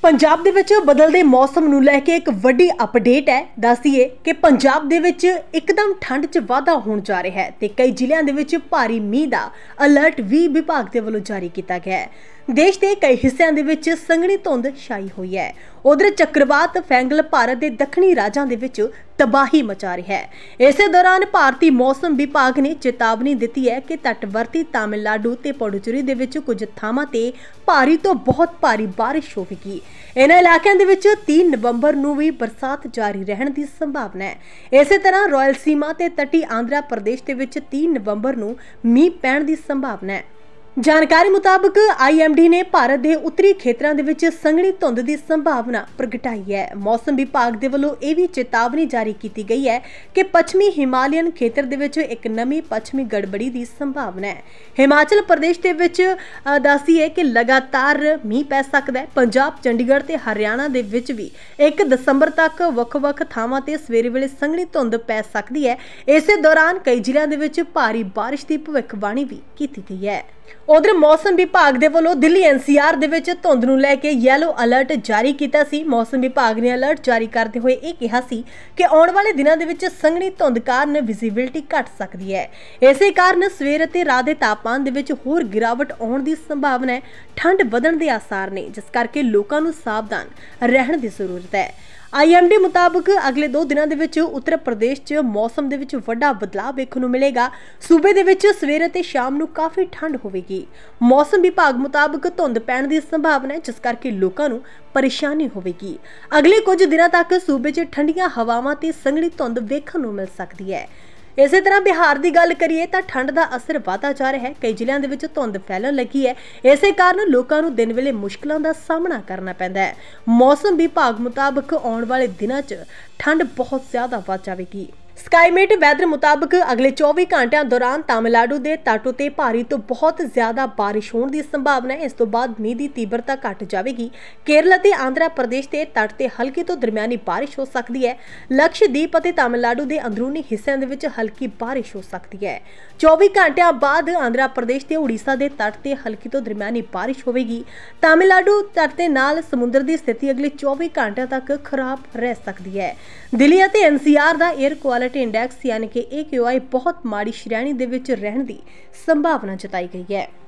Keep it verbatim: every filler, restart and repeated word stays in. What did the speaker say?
पंजाब दे विच बदलदे मौसम नूं लैके एक वड्डी अपडेट है। दस दईए कि पंजाब दे विच एकदम ठंड च वाधा होण जा रहा है ते कई जिलिਆਂ ਦੇ ਵਿੱਚ भारी मींह दा अलर्ट भी विभाग दे वल्लों जारी किया गया है। देश के कई हिस्सों के संघनी धुंध छाई हुई है। उधर चक्रवात फैंगल भारत के दक्षिणी राज्यों के विच तबाही मचा रहा है। इस दौरान भारतीय मौसम विभाग ने चेतावनी दी है कि तटवर्ती तमिलनाडु ते पुडुचेरी दे विच कुछ थावां ते भारी तो बहुत भारी बारिश होगी। इन्हां इलाकों के विच तीन नवंबर नूं भी बरसात जारी रहने की संभावना है। इस तरह रायलसीमा ते तटी आंध्र प्रदेश के विच तीन नवंबर नूं मींह पैण की संभावना है। जानकारी मुताबिक आई एम डी ने भारत के उत्तरी खेत्रों के संघनी धुंध की संभावना प्रगटाई है। मौसम विभाग के वलों यह भी चेतावनी जारी की गई है कि पश्चिमी हिमालयन खेत्र के विच एक नवी पश्चिमी गड़बड़ी की संभावना है। हिमाचल प्रदेश के विच दसीए कि लगातार मींह पै सकता है। पंजाब चंडीगढ़ ते हरियाणा के विच भी एक दिसंबर तक वख-वख थावां ते सवेरे वेले संघनी धुंध पै सकती है। इस दौरान कई जिलों के विच भारी बारिश की भविष्यवाणी भी की गई है। उधर मौसम विभाग के वलों दिल्ली एन सी आर दे विच धुंध नूं लैके येलो अलर्ट जारी किया सी। मौसम विभाग ने अलर्ट जारी करते हुए यह कहा सी कि आने वाले दिनों के विच संघनी धुंध कारण विजिबिलिटी घट सकती है। इस कारण सवेर ते रात के तापमान के विच होर गिरावट आने की संभावना है। ठंड वधण के आसार ने, जिस करके लोगों को सावधान रहने की जरूरत है। आई एम डी मुताबिक अगले दो दिनों के विच उत्तर प्रदेश च मौसम के विच वड्डा बदलाव देखने को मिलेगा। सूबे के विच सवेरे ते शाम नूं काफ़ी ठंड होगी। मौसम विभाग मुताबिक धुंध पैण की संभावना है, जिस करके लोगों को परेशानी होगी। अगले कुछ दिनों तक सूबे च ठंडियां हवावां ते संघनी धुंध देखने को मिल सकती है। इस तरह बिहार की गल करिए तो ठंड का असर बढ़ता जा रहा है। कई जिलों के विच धुंध फैलन लगी है। इस कारण लोगों को दिन वेले मुश्किलों का सामना करना पैंदा है। मौसम विभाग मुताबिक आने वाले दिनों च ठंड बहुत ज्यादा बढ़ जाएगी। स्काईमेट वैदर मुताबिक अगले चौबीस घंटिया दौरान तमिलनाडु के तट ते भारी तो बहुत ज्यादा बारिश होने की संभावना है। इस तो बाद मींह की तीव्रता घट जाएगी। केरल ते आंध्र प्रदेश के तट ते हल्की तो दरमियानी बारिश हो सकती है। लक्षद्वीप और तमिलनाडु के अंदरूनी हिस्सों के विच हल्की बारिश हो सकती है। चौबीस घंटिया बाद आंध्र प्रदेश के उड़ीसा के तट ते हल्की तो दरमियानी बारिश होगी। तमिलनाडु तट के नाल समुद्र की स्थिति अगले चौबीस घंटिया तक खराब रह सकती है। दिल्ली और एन सी आर का एयर क्वालिटी इंडेक्स यानी कि ए क्यू आई बहुत माड़ी श्रेणी के विच रहने की संभावना जताई गई है।